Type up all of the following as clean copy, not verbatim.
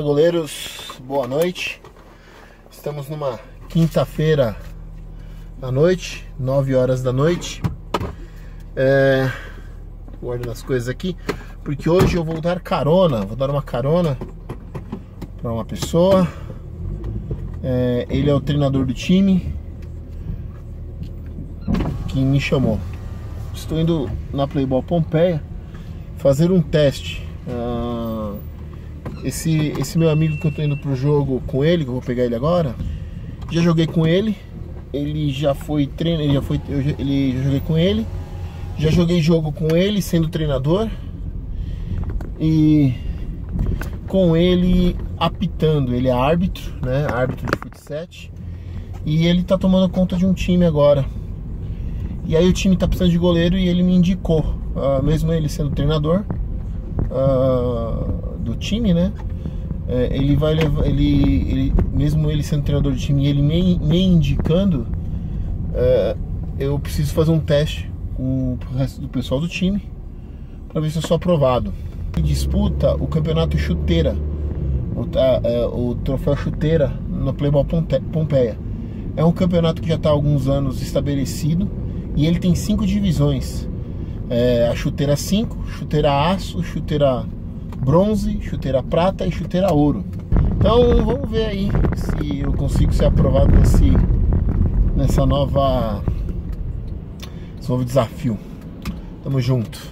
goleiros, boa noite. Estamos numa quinta-feira à noite, 9 horas da noite. Guardando as coisas aqui, porque hoje eu vou dar carona. Vou dar uma carona para uma pessoa. Ele é o treinador do time que me chamou. Estou indo na Playball Pompeia fazer um teste. Esse meu amigo que eu tô indo pro jogo com ele, que eu vou pegar ele agora, já joguei com ele. Ele já foi treinador, já joguei com ele. Já joguei jogo com ele sendo treinador e com ele apitando. Ele é árbitro, né? Árbitro de futsal. E ele tá tomando conta de um time agora. E aí o time tá precisando de goleiro e ele me indicou, mesmo ele sendo treinador do time, né? Ele vai levar, mesmo ele sendo treinador do time e ele me indicando, eu preciso fazer um teste com o resto do pessoal do time para ver se eu sou aprovado. Ele disputa o campeonato chuteira, o troféu chuteira na Playball Pompeia. É um campeonato que já está há alguns anos estabelecido e ele tem 5 divisões. A chuteira 5, chuteira aço, chuteira bronze, chuteira prata e chuteira ouro. Então vamos ver aí se eu consigo ser aprovado nesse novo desafio. Tamo junto.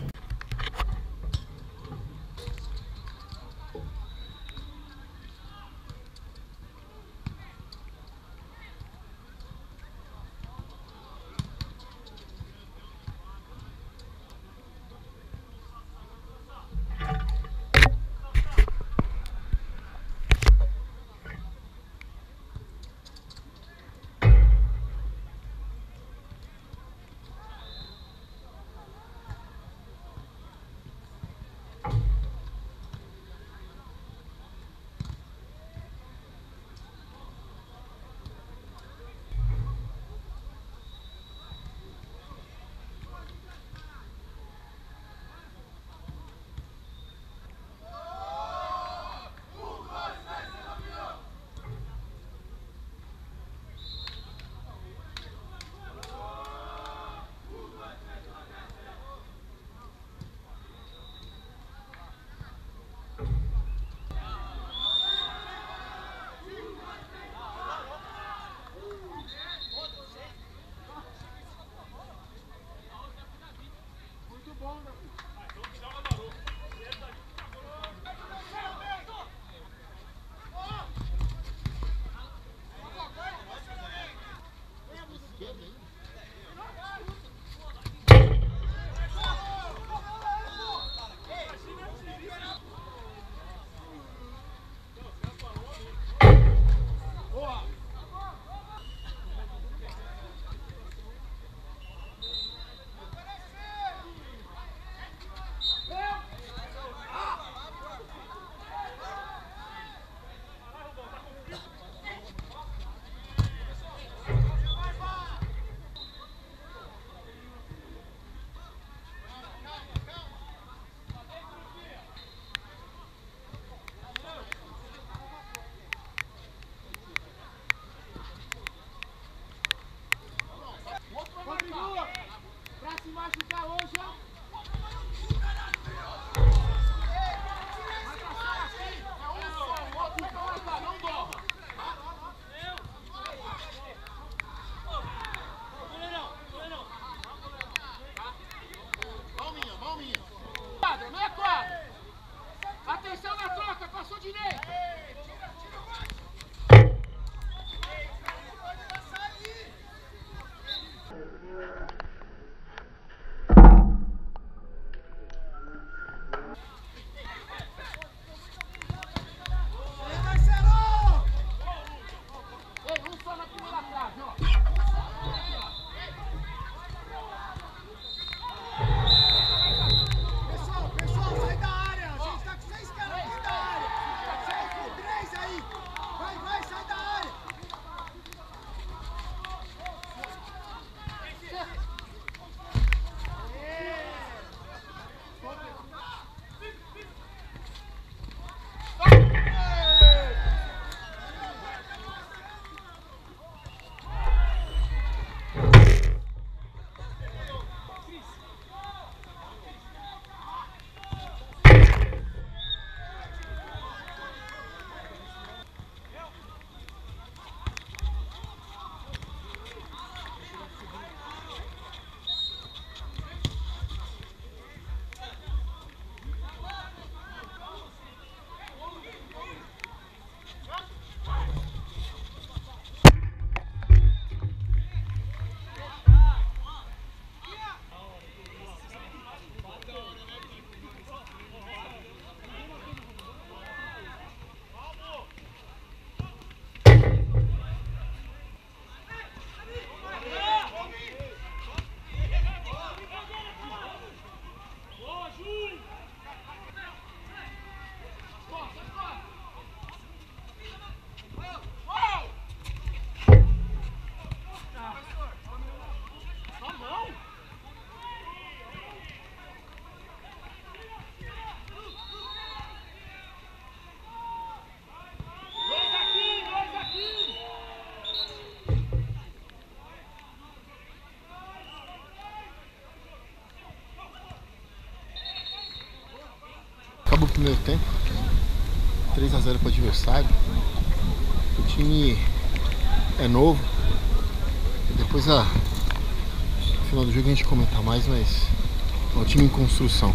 primeiro tempo, 3-0 para o adversário. O time é novo. Depois no final do jogo a gente comenta mais, mas é um time em construção.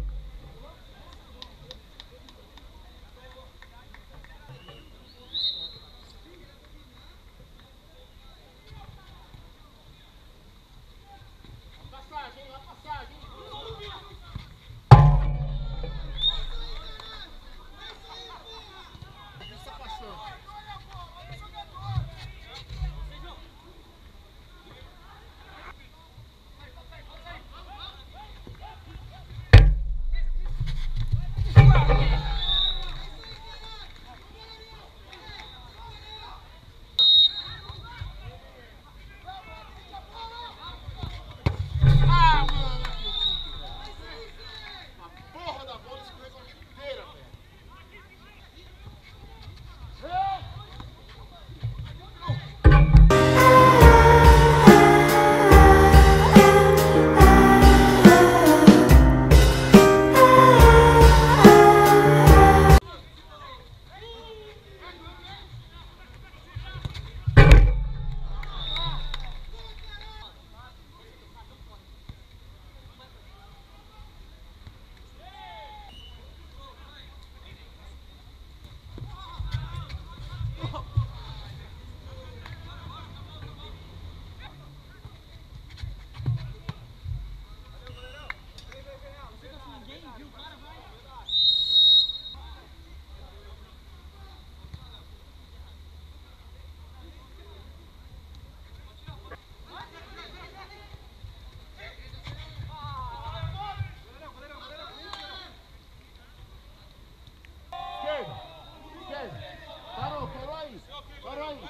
Parou aí.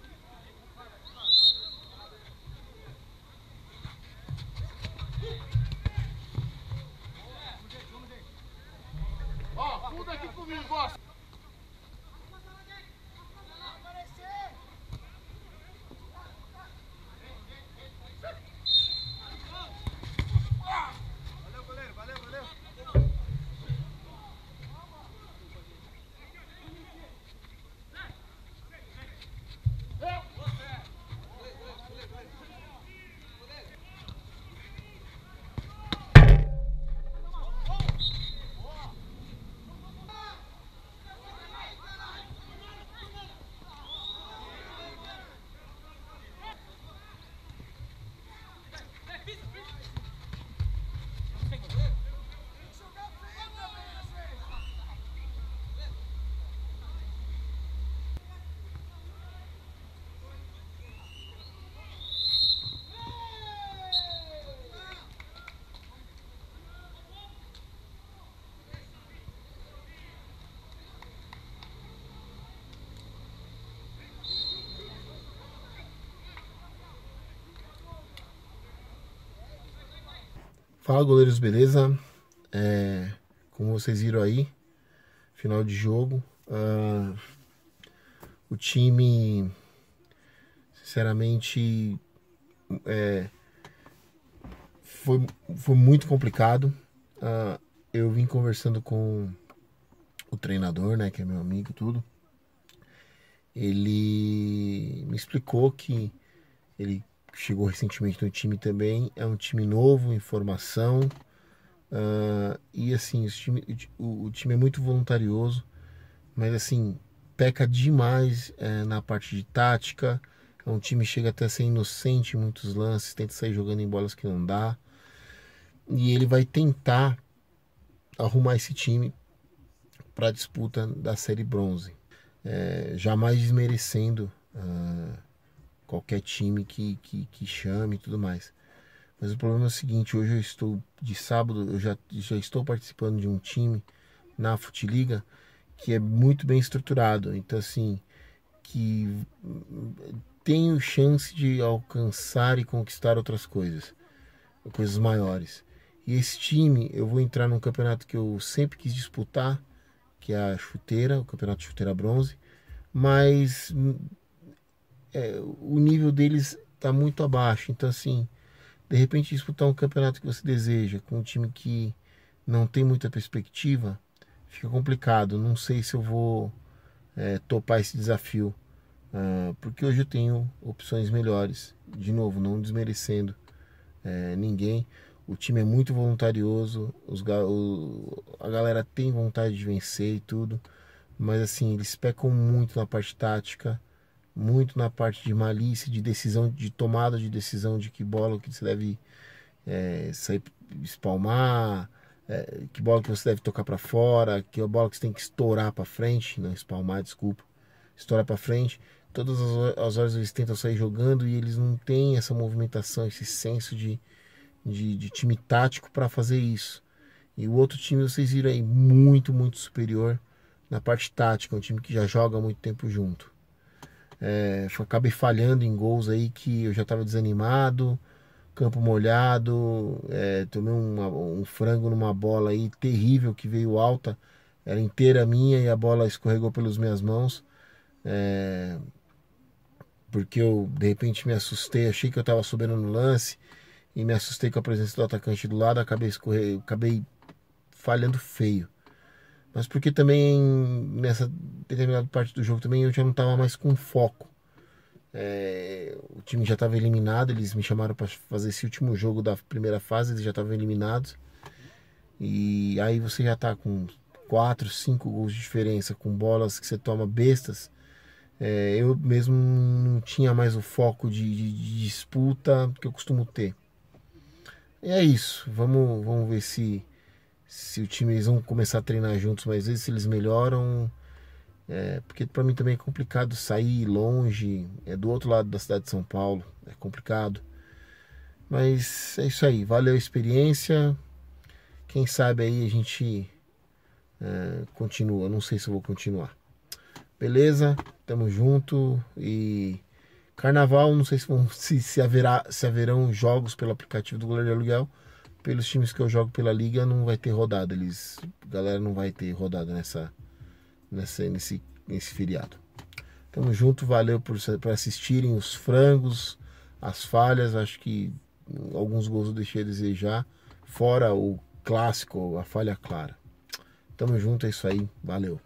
Ó, tudo aqui comigo, ó. Fala, goleiros, beleza? Como vocês viram aí, final de jogo, o time, sinceramente, foi muito complicado. Eu vim conversando com o treinador, né, que é meu amigo, tudo. Ele me explicou que ele chegou recentemente no time também, é um time novo, em formação, e assim, o time é muito voluntarioso, mas assim, peca demais na parte de tática. É um time que chega até a ser inocente em muitos lances, tenta sair jogando em bolas que não dá, e ele vai tentar arrumar esse time para a disputa da Série Bronze, jamais desmerecendo qualquer time que chame e tudo mais. Mas o problema é o seguinte: hoje eu estou, de sábado, eu já estou participando de um time na Futiliga que é muito bem estruturado. Então, assim, que tenho chance de alcançar e conquistar outras coisas maiores. E esse time, eu vou entrar num campeonato que eu sempre quis disputar, que é a chuteira, o campeonato de chuteira bronze, mas o nível deles está muito abaixo. Então, assim, de repente disputar um campeonato que você deseja com um time que não tem muita perspectiva, fica complicado. Não sei se eu vou topar esse desafio, porque hoje eu tenho opções melhores. De novo, não desmerecendo ninguém. O time é muito voluntarioso, a galera tem vontade de vencer e tudo, mas assim, eles pecam muito na parte tática, muito na parte de malícia, de decisão, de tomada de decisão de que bola que você deve sair, espalmar, que bola que você deve tocar para fora, que bola que você tem que estourar para frente, não espalmar, desculpa, estourar para frente. Todas as horas eles tentam sair jogando e eles não têm essa movimentação, esse senso de time tático para fazer isso. E o outro time, vocês viram aí, muito, muito superior na parte tática, um time que já joga há muito tempo junto. Acabei falhando em gols aí que eu já estava desanimado, campo molhado, tomei um frango numa bola aí terrível que veio alta, era inteira minha e a bola escorregou pelas minhas mãos, porque eu de repente me assustei, achei que eu estava subindo no lance e me assustei com a presença do atacante do lado, acabei falhando feio. Mas porque também nessa determinada parte do jogo também eu já não estava mais com foco. O time já estava eliminado, eles me chamaram para fazer esse último jogo da primeira fase, eles já estavam eliminados. E aí você já está com 4, 5 gols de diferença, com bolas que você toma bestas. Eu mesmo não tinha mais o foco de disputa que eu costumo ter. E é isso, vamos ver se o time, eles vão começar a treinar juntos mais vezes, se eles melhoram. Porque para mim também é complicado sair longe, do outro lado da cidade de São Paulo, é complicado. Mas é isso aí, valeu a experiência. Quem sabe aí a gente continua, não sei se eu vou continuar. Beleza? Tamo junto. E Carnaval, não sei se haverão jogos pelo aplicativo do Goleiro de Aluguel. Pelos times que eu jogo pela Liga, não vai ter rodada. A galera não vai ter rodada nesse feriado. Tamo junto, valeu por assistirem os frangos, as falhas. Acho que alguns gols eu deixei a desejar. Fora o clássico, a falha clara. Tamo junto, é isso aí. Valeu.